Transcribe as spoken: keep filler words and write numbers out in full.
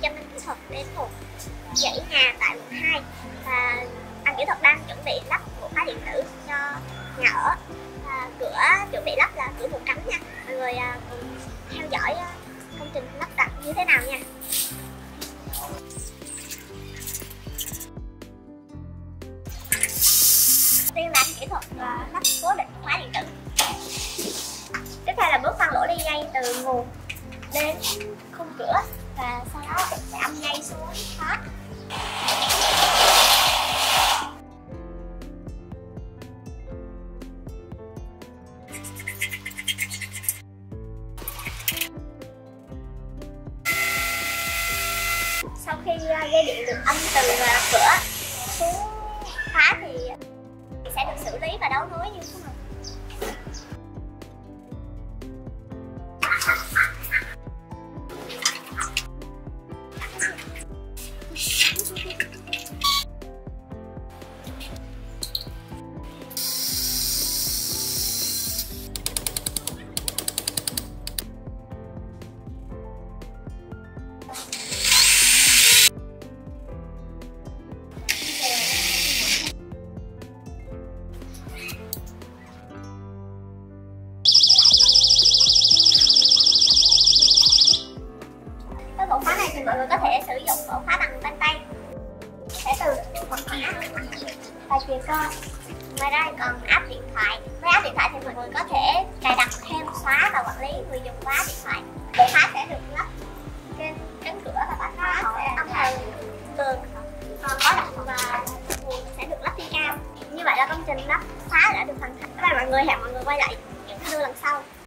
chăm anh kỹ thuật đến một dãy nhà tại quận hai, và anh kỹ thuật đang chuẩn bị lắp ổ khóa điện tử cho nhà ở. Và cửa chuẩn bị lắp là cửa một cánh nha. Mọi người cùng theo dõi công trình lắp đặt như thế nào nha. Tiên là anh kỹ thuật lắp cố định khóa điện tử. Tiếp theo là bước phân lỗ ly dây từ nguồn đến khung cửa, và sau đó sẽ âm dây xuống khóa. Sau khi dây điện được âm từ cửa xuống khóa thì sẽ được xử lý và đấu nối như thế này. Ổ khóa này thì mọi người có thể sử dụng ổ khóa bằng vân tay, sẽ từ mật mã và chuyền cơ. Ngoài ra còn app điện thoại. Với app điện thoại thì mọi người có thể cài đặt thêm khóa và quản lý người dùng khóa điện thoại. Ổ khóa sẽ được lắp trên cánh cửa và bát khóa sẽ âm từ tường, còn có đặt và nguồn sẽ được lắp trên cao. Như vậy là công trình lắp khóa đã được hoàn thành. Và mọi người hẹn mọi người quay lại những video lần sau.